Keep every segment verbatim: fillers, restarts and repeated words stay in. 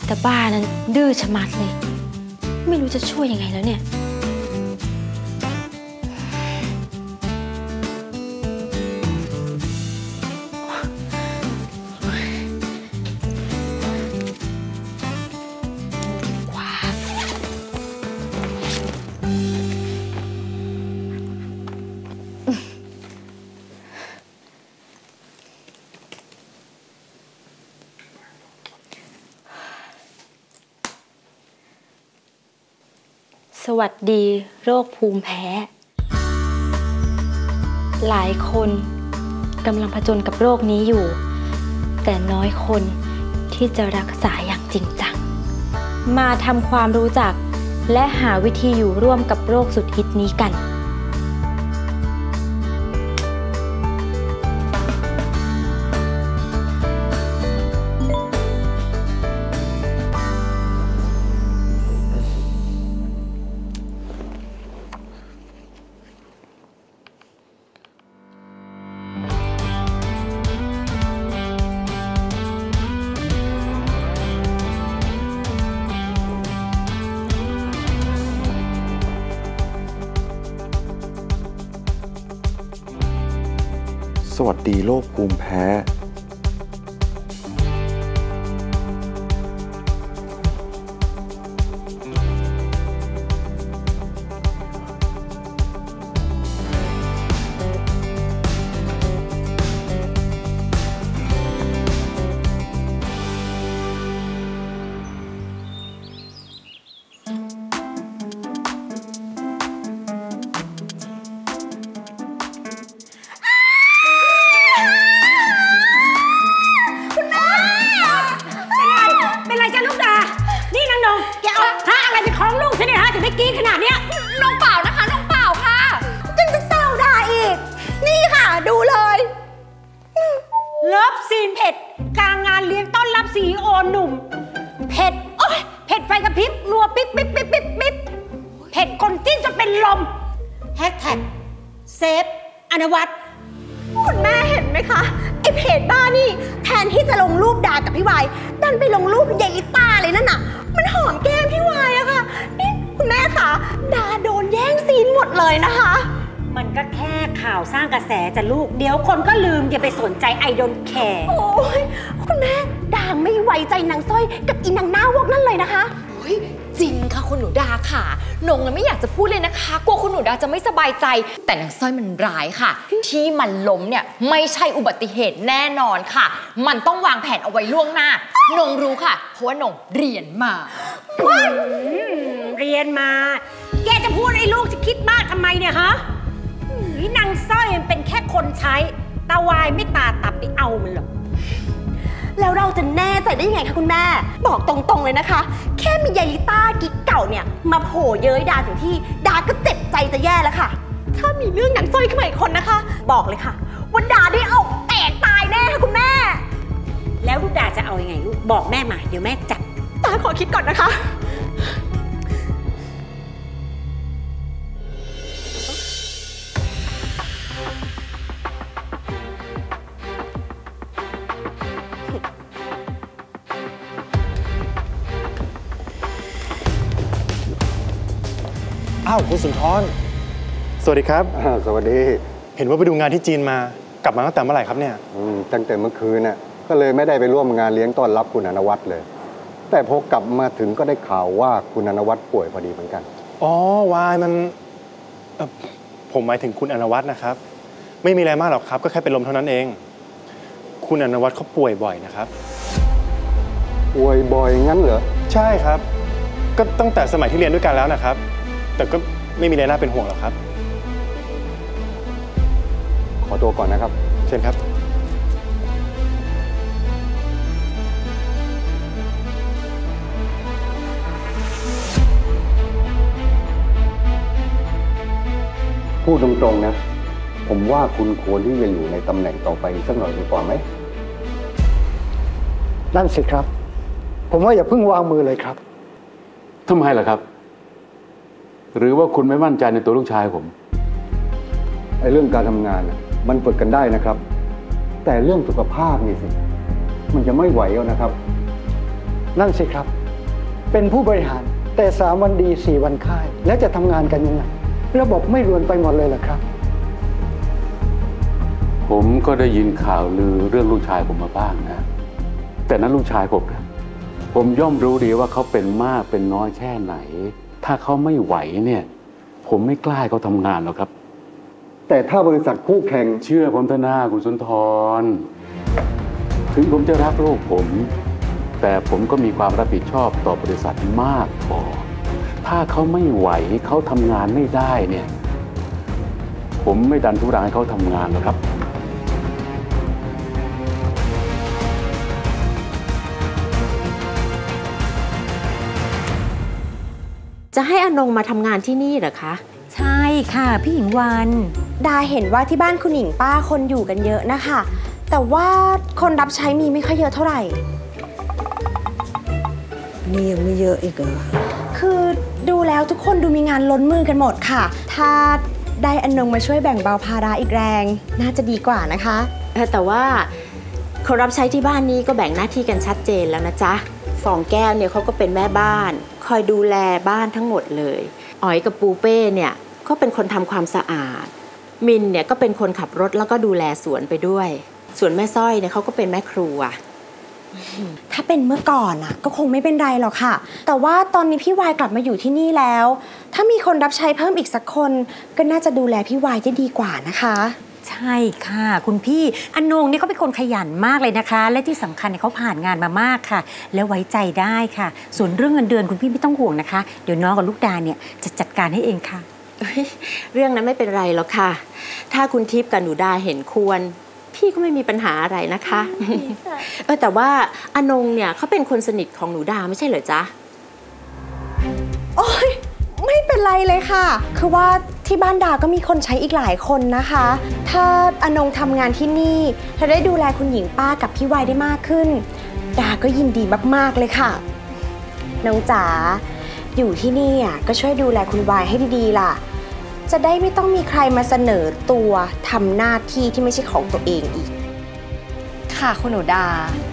แต่บ้านั้นดื้อชะมัดเลยไม่รู้จะช่วยยังไงแล้วเนี่ยสวัสดีโรคภูมิแพ้หลายคนกำลังผจญกับโรคนี้อยู่แต่น้อยคนที่จะรักษาอย่างจริงจังมาทำความรู้จักและหาวิธีอยู่ร่วมกับโรคสุดฮิตนี้กันสวัสดีโรคภูมิแพ้กี้ขนาดเนี้ยน้องเปล่านะคะน้องเปล่าค่ะยังจะเศร้าด่าอีกนี่ค่ะดูเลยเลิฟซีนเผ็ดกลางงานเลี้ยงต้อนรับซีอีโอหนุ่มเผ็ดโอ๊ยเผ็ดไฟกระพริบรัวปิ๊บปิ๊บปิ๊บปิ๊บปิ๊บเผ็ดคนจิ้นจนเป็นลมแฮชแท็กเซฟอนวัตคุณแม่เห็นไหมคะไอเพจบ้านี่แทนที่จะลงรูปด่ากับพี่วายดันไปลงรูปยายลิต้าเลยนั่นน่ะมันหอมแก้มพี่วายอะค่ะนี่คุณแม่คะดาโดนแย่งซีนหมดเลยนะคะมันก็แค่ข่าวสร้างกระแสจ้ะลูกเดี๋ยวคนก็ลืมอย่าไปสนใจไอดอลแคร์โอ้ยคุณแม่ดาไม่ไว้ใจนางสร้อยกับอีนางหน้าวอกนั่นเลยนะคะจริงค่ะคุณหนูดาค่ะนงไม่อยากจะพูดเลยนะคะกลัวคุณหนูดาจะไม่สบายใจแต่นางสร้อยมันร้ายค่ะที่มันล้มเนี่ยไม่ใช่อุบัติเหตุแน่นอนค่ะมันต้องวางแผนเอาไว้ล่วงหน้านงรู้ค่ะเพราะว่านงเรียนมาเรียนมาแกจะพูดไอ้ลูกจะคิดมากทำไมเนี่ยฮะนี่นางสร้อยมันเป็นแค่คนใช้ตาวายไม่ตาตับไปเอามันหรอกแล้วเราจะแน่ใจได้ยังไงคะคุณแม่บอกตรงๆเลยนะคะแค่มียายลิต้ากิ๊กเก่าเนี่ยมาโผล่เย้ยดาถึงที่ดาก็เจ็บใจจะแย่แล้วค่ะถ้ามีเรื่องนางสร้อยขึ้นมาอีกคนนะคะบอกเลยค่ะว่าดาได้เอาแตกตายแน่ค่ะคุณแม่แล้วลูกดาจะเอายังไงลูกบอกแม่มาเดี๋ยวแม่จัดดาขอคิดก่อนนะคะอ้าวคุณสุนทรสวัสดีครับสวัสดีเห็นว่าไปดูงานที่จีนมากลับมาตั้งแต่เมื่อไหร่ครับเนี่ยตั้งแต่เมื่อคืนน่ะก็เลยไม่ได้ไปร่วมงานเลี้ยงต้อนรับคุณอนวัตเลยแต่พอกลับมาถึงก็ได้ข่าวว่าคุณอนวัตป่วยพอดีเหมือนกันอ๋อวายมันผมหมายถึงคุณอนวัตนะครับไม่มีอะไรมากหรอกครับก็แค่เป็นลมเท่านั้นเองคุณอนวัตเขาป่วยบ่อยนะครับป่วยบ่อยงั้นเหรอใช่ครับก็ตั้งแต่สมัยที่เรียนด้วยกันแล้วนะครับแต่ก็ไม่มีอะไรน่าเป็นห่วงหรอกครับขอตัวก่อนนะครับเชิญครับพูดตรงๆนะผมว่าคุณควรที่จะอยู่ในตำแหน่งต่อไปสักหน่อยดีกว่าไหมนั่นสิครับผมว่าอย่าเพิ่งวางมือเลยครับทำไมล่ะครับหรือว่าคุณไม่มั่นใจในตัวลูกชายผมไอ้เรื่องการทำงานมันฝึกกันได้นะครับแต่เรื่องสุขภาพนี่สิมันจะไม่ไหวแล้วนะครับนั่นสิครับ เป็นผู้บริหารแต่สามวันดีสี่วันค่าย แล้วจะทำงานกันยังไงระบบไม่รวนไปหมดเลยเหรอครับผมก็ได้ยินข่าวลือเรื่องลูกชายผมมาบ้างนะแต่นั้นลูกชายผมนะผมย่อมรู้ดีว่าเขาเป็นมากเป็นน้อยแค่ไหน ถ้าเขาไม่ไหวเนี่ยผมไม่กล้าให้เขาทำงานหรอกครับแต่ถ้าบริษัทคู่แข่งเชื่อผมเถอะนะคุณสุนทรถึงผมจะรักลูกผมแต่ผมก็มีความรับผิดชอบต่อบริษัทมากพอถ้าเขาไม่ไหวเขาทำงานไม่ได้เนี่ยผมไม่ดันทุรังให้เขาทำงานหรอกครับจะให้อนงมาทำงานที่นี่เหรอคะใช่ค่ะพี่หญิงวันดาเห็นว่าที่บ้านคุณหญิงป้าคนอยู่กันเยอะนะคะแต่ว่าคนรับใช้มีไม่ค่อยเยอะเท่าไหร่นี่ยังไม่เยอะอีกเหรอคือดูแล้วทุกคนดูมีงานล้นมือกันหมดค่ะถ้าได้อนงมาช่วยแบ่งเบาภาระอีกแรงน่าจะดีกว่านะคะแต่ว่าคนรับใช้ที่บ้านนี้ก็แบ่งหน้าที่กันชัดเจนแล้วนะจ๊ะฟองแก้วเนี่ยเขาก็เป็นแม่บ้านคอยดูแลบ้านทั้งหมดเลยอ๋อยกับปูเป้เนี่ยก็เป็นคนทำความสะอาดมินเนี่ยก็เป็นคนขับรถแล้วก็ดูแลสวนไปด้วยส่วนแม่สร้อยเนี่ยเขาก็เป็นแม่ครัวถ้าเป็นเมื่อก่อนอ่ะก็คงไม่เป็นไรหรอกค่ะแต่ว่าตอนนี้พี่วายกลับมาอยู่ที่นี่แล้วถ้ามีคนรับใช้เพิ่มอีกสักคนก็น่าจะดูแลพี่วายได้ดีกว่านะคะใช่ค่ะคุณพี่อนงนี่เขาเป็นคนขยันมากเลยนะคะและที่สำคัญเนี่ยเขาผ่านงานมามากค่ะแล้วไว้ใจได้ค่ะส่วนเรื่องเงินเดือนคุณพี่ไม่ต้องห่วงนะคะเดี๋ยวน้องกับลูกดาเนี่ยจะจัดการให้เองค่ะเรื่องนั้นไม่เป็นไรหรอกค่ะถ้าคุณทิพย์กับหนูดาเห็นควรพี่ก็ไม่มีปัญหาอะไรนะคะเออแต่ว่าอนงเนี่ยเขาเป็นคนสนิทของหนูดาไม่ใช่เหรอจ๊ะโอ๊ยไม่เป็นไรเลยค่ะคือว่าที่บ้านดาก็มีคนใช้อีกหลายคนนะคะถ้าอนงทำงานที่นี่ถ้าได้ดูแลคุณหญิงป้ากับพี่วายได้มากขึ้นดาก็ยินดีมากๆเลยค่ะน้องจ๋าอยู่ที่นี่อ่ะก็ช่วยดูแลคุณวายให้ดีๆล่ะจะได้ไม่ต้องมีใครมาเสนอตัวทำหน้าที่ที่ไม่ใช่ของตัวเองอีกค่ะคุณหนูดา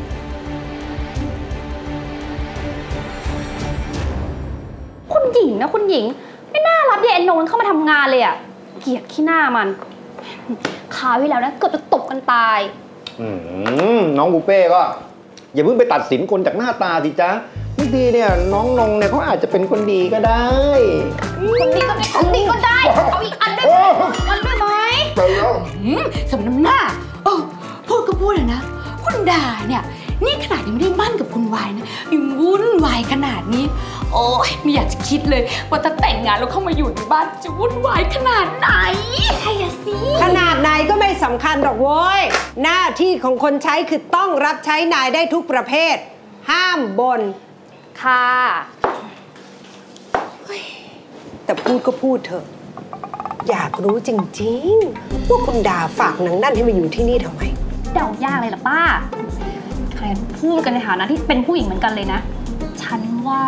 คุณหญิงนะคุณหญิงไม่น่ารับยายอนงเข้ามาทำงานเลยอ่ะเกลียดขี้หน้ามันคราวที่แล้วนะเกือบจะตบกันตายน้องปูเป้ก็อย่าเพิ่งไปตัดสินคนจากหน้าตาสิจ๊ะบางทีเนี่ยน้องนงเนี่ยเขาอาจจะเป็นคนดีก็ได้คนดีก็ได้คนดีก็ได้เอาอีกอันได้ไหมอันได้ไหมไปแล้วสมน้ำหน้าเออพูดก็พูดเลยนะคุณดาเนี่ยนี่ขนาดยังไม่ได้มั่นกับคุณวายนะยังวุ่นวายขนาดนี้โอ้ยไม่อยากจะคิดเลยว่าถ้าแต่งงานแล้วเข้ามาอยู่ในบ้านจะวุ่นวายขนาดไหนใช่สิขนาดไหนก็ไม่สำคัญหรอกโว้ยหน้าที่ของคนใช้คือต้องรับใช้นายได้ทุกประเภทห้ามบ่นค่ะแต่พูดก็พูดเถอะอยากรู้จริงๆว่าคุณดาฝากนางนั่นให้มาอยู่ที่นี่ทำไมเดายากเลยล่ะป้าใครพูดกันในฐานะที่เป็นผู้หญิงเหมือนกันเลยนะฉันว่า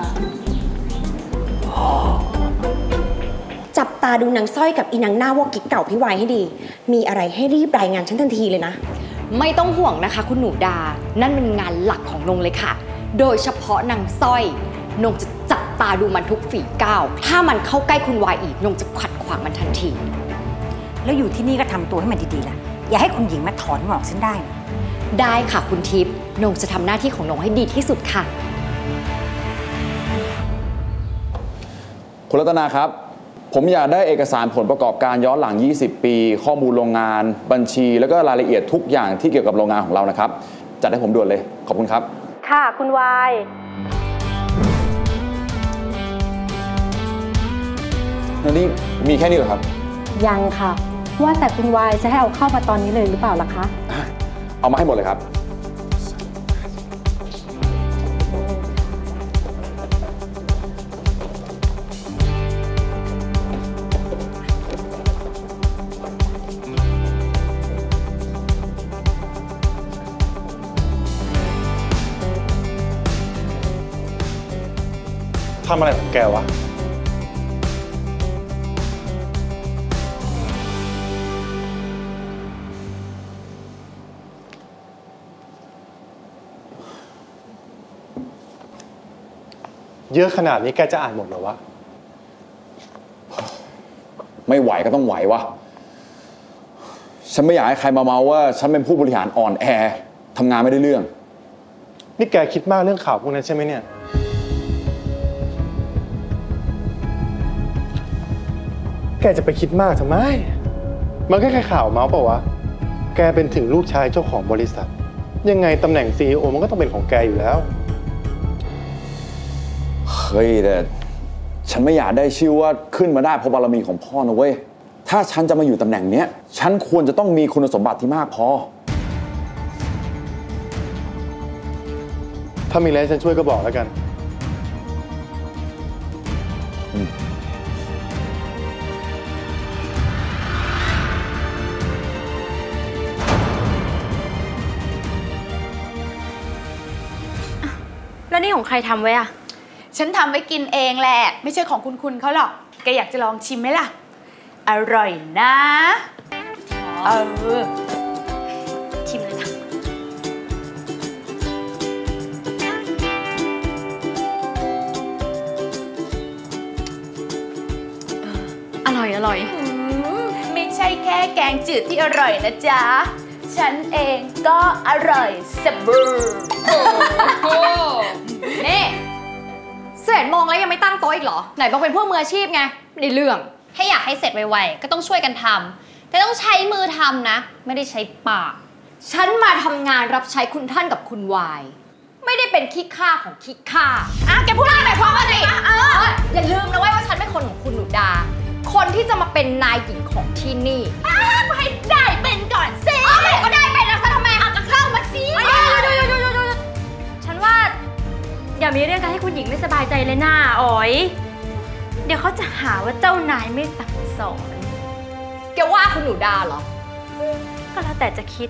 จับตาดูนางสร้อยกับอีนางหน้าวอกกิ๊กเก่าพี่วายให้ดีมีอะไรให้รีบรายงานฉันทันทีเลยนะไม่ต้องห่วงนะคะคุณหนูดานั่นเป็นงานหลักของนงเลยค่ะโดยเฉพาะนางสร้อยนงจะจับตาดูมันทุกฝีก้าวถ้ามันเข้าใกล้คุณวายอีกนงจะขัดขวางมันทันทีแล้วอยู่ที่นี่ก็ทำตัวให้มันดีๆล่ะอย่าให้คุณหญิงมาถอนหงอกฉันได้นะได้ค่ะคุณทิพย์นงจะทำหน้าที่ของนงให้ดีที่สุดค่ะคุณรัตนาครับผมอยากได้เอกสารผลประกอบการย้อนหลังยี่สิบปีข้อมูลโรงงานบัญชีแล้วก็รายละเอียดทุกอย่างที่เกี่ยวกับโรงงานของเรานะครับจัดให้ผมด่วนเลยขอบคุณครับค่ะคุณวายแล้วนี่มีแค่นี้เหรอครับยังค่ะว่าแต่คุณวายจะให้เอาเข้ามาตอนนี้เลยหรือเปล่าล่ะคะเอามาให้หมดเลยครับทำอะไรของแกวะเยอะขนาดนี้แกจะอ่านหมดเหรอวะไม่ไหวก็ต้องไหววะฉันไม่อยากให้ใครมาเมาว่าฉันเป็นผู้บริหารอ่อนแอทำงานไม่ได้เรื่องนี่แกคิดมากเรื่องข่าวพวกนั้นใช่ไหมเนี่ยแกจะไปคิดมากทำไมมันแค่แค่ข่าวเมาส์เปล่าวะแกเป็นถึงลูกชายเจ้าของบริษัทยังไงตำแหน่ง ซี อี โอ มันก็ต้องเป็นของแกอยู่แล้วเฮ้ยแต่ฉันไม่อยากได้ชื่อว่าขึ้นมาได้เพราะบารมีของพ่อนะเว้ยถ้าฉันจะมาอยู่ตำแหน่งเนี้ยฉันควรจะต้องมีคุณสมบัติที่มากพอถ้ามีอะไรฉันช่วยก็บอกแล้วกันแล้วนี่ของใครทำไว้อะฉันทำไว้กินเองแหละไม่ใช่ของคุณคุณเขาหรอกแกอยากจะลองชิมไหมล่ะอร่อยนะเออชิมเลยค่ะอร่อยอร่อยไม่ใช่แค่แกงจืดที่อร่อยนะจ๊ะฉันเองก็อร่อยสบู่โอ้นี่เสร็จโมงแล้วยังไม่ตั้งโต๊ะอีกเหรอไหนบอกเป็นพวกมืออาชีพไงไม่ได้เรื่องถ้าอยากให้เสร็จไวๆก็ต้องช่วยกันทำแต่ต้องใช้มือทำนะไม่ได้ใช้ปากฉันมาทำงานรับใช้คุณท่านกับคุณวายไม่ได้เป็นขี้ข้าของขี้ข้าอ่ะแกพูดอะไรหมายความว่าไงเอออย่าลืมนะว่าฉันเป็นคนของคุณหนูดาคนที่จะมาเป็นนายหญิงของที่นี่อ้าให้ได้เป็นก่อนสิอ๋อไม่ก็ได้เป็นแล้วทำไมเอากระเข้ามาสิฉันว่าอย่ามีเรื่องการให้คุณหญิงไม่สบายใจเลยน่าอ๋อยเดี๋ยวเขาจะหาว่าเจ้านายไม่สั่งสอนแกว่าคุณหนูดาเหรอก็แล้วแต่จะคิด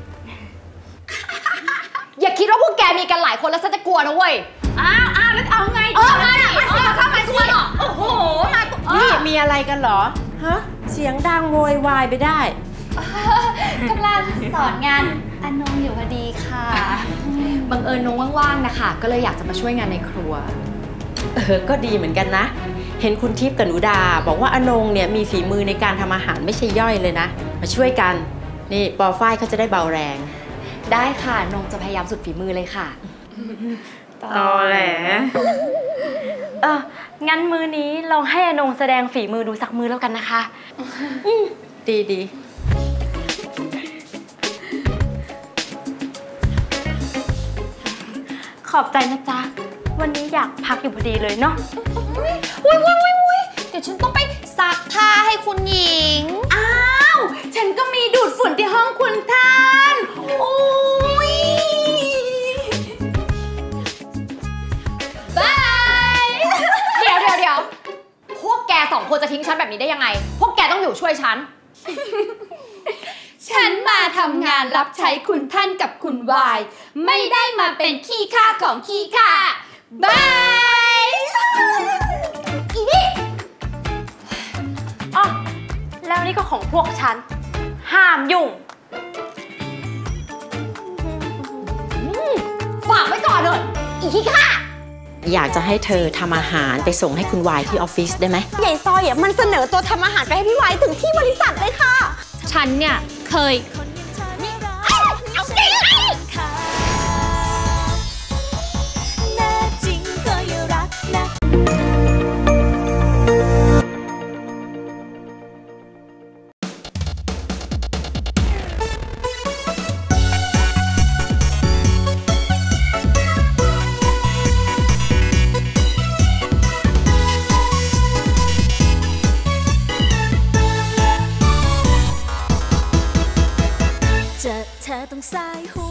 อย่าคิดว่าพวกแกมีกันหลายคนแล้วฉันจะกลัวนะเว้ยอ้าวอ้าวแล้วเอาไงเออมาดิมาสิเข้ามาสิโอ้โหมานี่มีอะไรกันเหรอฮะเสียงดังโวยวายไปได้กำลังสอนงานอนงอยู่พอดีค่ะบังเอิญนงว่างๆนะคะก็เลยอยากจะมาช่วยงานในครัวเออก็ดีเหมือนกันนะเห็นคุณทิพย์กับหนูดาบอกว่าอนงเนี่ยมีฝีมือในการทำอาหารไม่ใช่ย่อยเลยนะมาช่วยกันนี่ปอฝ้ายเขาจะได้เบาแรงได้ค่ะนงจะพยายามสุดฝีมือเลยค่ะตอแหลเอองั้นมือนี้ลองให้อนงแสดงฝีมือดูสักมือแล้วกันนะคะดีดีขอบใจนะจ๊ะวันนี้อยากพักอยู่พอดีเลยเนาะอุ้ยอุ้ยอุ้ยอุ้ยเดี๋ยวฉันต้องไปซักผ้าให้คุณหญิงอ้าวฉันก็มีดูดฝุ่นที่ห้องคุณท่านโอ้ยบายเดี๋ยวเดี๋ยวเดี๋ยวพวกแกสองคนจะทิ้งฉันแบบนี้ได้ยังไงพวกแกต้องอยู่ช่วยฉันฉันมาทำงานรับใช้คุณท่านกับคุณวายไม่ได้มาเป็นขี้ข้าของขี้ข้าบายอีนี่อ๋อแล้วนี่ก็ของพวกฉันห้ามยุ่งฝากไว้ก่อนเถอะอีขี้ข้าอยากจะให้เธอทำอาหารไปส่งให้คุณวายที่ออฟฟิศได้ไหมใหญ่ซอยอ่ะมันเสนอตัวทำอาหารไปให้พี่วายถึงที่บริษัทเลยค่ะฉันเนี่ยเคยเอาสิเธอต้องสายหัว